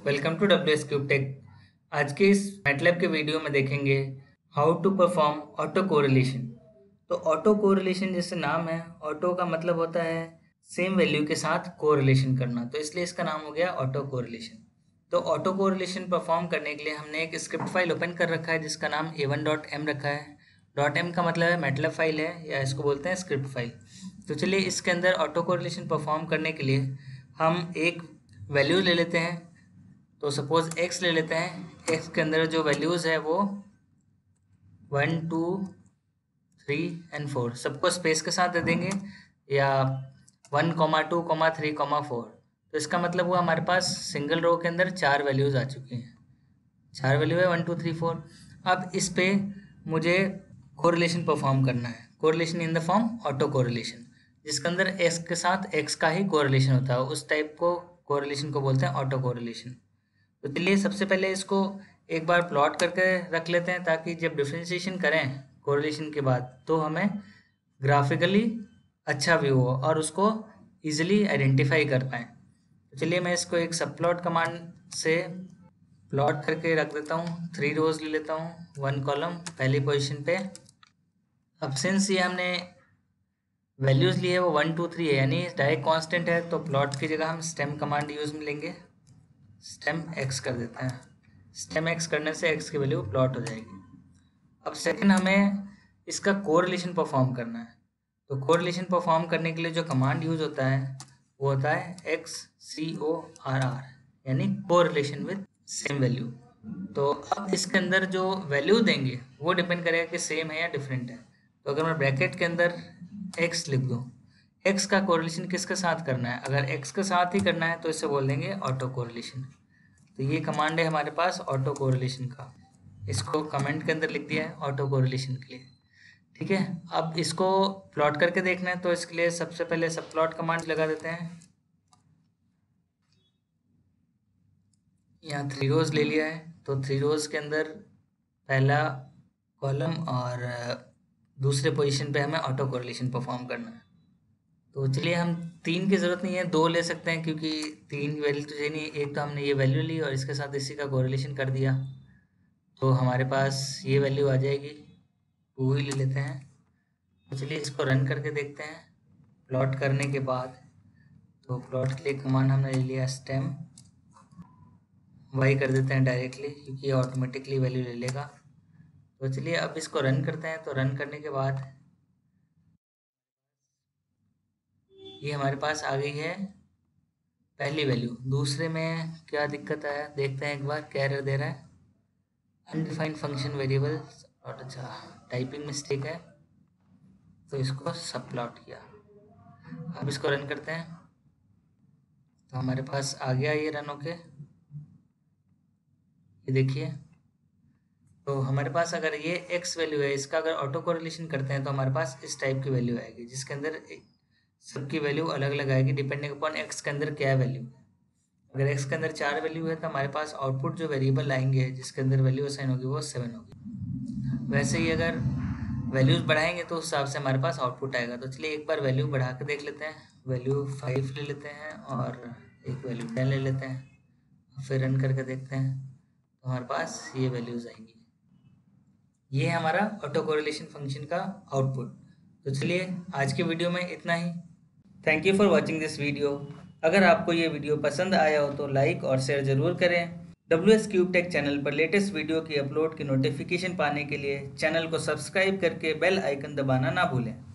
Welcome to W S cube tech. आज के इस मैटलैब के वीडियो में देखेंगे how to perform auto correlation. तो ऑटो कोरिलेशन जैसे नाम है, ऑटो का मतलब होता है सेम वैल्यू के साथ कोरिलेशन करना, तो इसलिए इसका नाम हो गया ऑटो कोरिलेशन। तो ऑटो कोरिलेशन परफॉर्म करने के लिए हमने एक स्क्रिप्ट फाइल ओपन कर रखा है जिसका नाम a1.m रखा है। डॉट एम का मतलब है मैटलैब फाइल है, या इसको बोलते हैं स्क्रिप्ट फाइल। तो चलिए इसके अंदर ऑटो कोरिलेशन परफॉर्म करने के लिए हम एक वैल्यू ले लेते हैं। तो सपोज x ले लेते हैं। x के अंदर जो वैल्यूज़ है वो 1 2 3 एंड 4 सबको स्पेस के साथ दे देंगे, या 1 2 3 4। तो इसका मतलब हुआ हमारे पास सिंगल रो के अंदर 4 वैल्यूज़ आ चुकी हैं। 4 वैल्यू है 1 2 3 4। अब इस पे मुझे कोरिलेशन परफॉर्म करना है, correlation in the form auto correlation, जिसके अंदर x के साथ x का ही कोरिलेशन होता है। उस टाइप को कोरिलेशन को बोलते हैं ऑटो कोरिलेशन। तो चलिए सबसे पहले इसको एक बार प्लॉट करके रख लेते हैं, ताकि जब डिफरेंशिएशन करें कोरिलेशन के बाद तो हमें ग्राफिकली अच्छा व्यू हो और उसको इजीली आइडेंटिफाई कर पाएँ। तो चलिए मैं इसको एक सब प्लॉट कमांड से प्लॉट करके रख देता हूँ। 3 रोज ले लेता हूँ, 1 कॉलम पहली पोजीशन पे। अब सिंस ये हमने वैल्यूज़ ली है वो 1 2 3 है, यानी डायरेक्ट कांस्टेंट है, तो प्लॉट की जगह हम स्टेम कमांड यूज़ में लेंगे। स्टेम एक्स कर देते हैं। स्टेम एक्स करने से एक्स की वैल्यू प्लॉट हो जाएगी। अब सेकंड हमें इसका कोरिलेशन परफॉर्म करना है। तो कोरिलेशन परफॉर्म करने के लिए जो कमांड यूज होता है वो होता है XCORR, यानी कोरिलेशन विद सेम वैल्यू। तो अब इसके अंदर जो वैल्यू देंगे वो डिपेंड करेगा कि सेम है या डिफरेंट है। तो अगर मैं ब्रैकेट के अंदर x लिख दूँ, x का कोरिलेशन किसके साथ करना है? अगर x के साथ ही करना है तो इसे बोल देंगे ऑटो कोरिलेशन। तो ये कमांड है हमारे पास ऑटो कोरिलेशन का, इसको कमेंट के अंदर लिख दिया है ऑटो कोरिलेशन के लिए। ठीक है, अब इसको प्लॉट करके देखना है, तो इसके लिए सबसे पहले सब प्लॉट कमांड लगा देते हैं। यहाँ 3 रोज ले लिया है, तो 3 रोज के अंदर पहला कॉलम और दूसरे पोजीशन पे हमें ऑटो कोरिलेशन परफॉर्म करना है। तो चलिए हम 3 की ज़रूरत नहीं है, 2 ले सकते हैं, क्योंकि 3 वैल्यू तो चाहिए नहीं। एक तो हमने ये वैल्यू ली और इसके साथ इसी का कोरिलेशन कर दिया, तो हमारे पास ये वैल्यू आ जाएगी। 2 ही ले लेते हैं। तो चलिए इसको रन करके देखते हैं। प्लॉट करने के बाद तो प्लॉट के लिए कमांड हमने ले लिया स्टेम वाई कर देते हैं डायरेक्टली, क्योंकि ये ऑटोमेटिकली वैल्यू ले लेगा। तो चलिए अब इसको रन करते हैं। तो रन करने के बाद ये हमारे पास आ गई है पहली वैल्यू। दूसरे में क्या दिक्कत है देखते हैं एक बार, क्या एरर दे रहा है। अनडिफाइंड फंक्शन वेरिएबल, और अच्छा टाइपिंग मिस्टेक है, तो इसको सब प्लॉट किया। अब इसको रन करते हैं, तो हमारे पास आ गया ये रन होके। ये देखिए, तो हमारे पास अगर ये x वैल्यू है, इसका अगर ऑटो कोरिलेशन करते हैं तो हमारे पास इस टाइप की वैल्यू आएगी, जिसके अंदर सबकी वैल्यू अलग अलग आएगी डिपेंडिंग अपॉन x के अंदर क्या वैल्यू है। अगर x के अंदर 4 वैल्यू है तो हमारे पास आउटपुट जो वेरिएबल आएंगे जिसके अंदर वैल्यू असाइन होगी वो 7 होगी। वैसे ही अगर वैल्यूज बढ़ाएंगे तो उस हिसाब से हमारे पास आउटपुट आएगा। तो चलिए एक बार वैल्यू बढ़ा के देख लेते हैं। वैल्यू 5 ले लेते हैं और एक वैल्यू 10 ले लेते हैं, फिर रन करके देखते हैं तो हमारे पास ये वैल्यूज आएंगी। ये है हमारा ऑटो कोरिलेशन फंक्शन का आउटपुट। तो चलिए आज के वीडियो में इतना ही। Thank you for watching this video. अगर आपको ये वीडियो पसंद आया हो तो लाइक और शेयर ज़रूर करें। WS क्यूब टेक चैनल पर लेटेस्ट वीडियो की अपलोड की नोटिफिकेशन पाने के लिए चैनल को सब्सक्राइब करके बेल आइकन दबाना ना भूलें।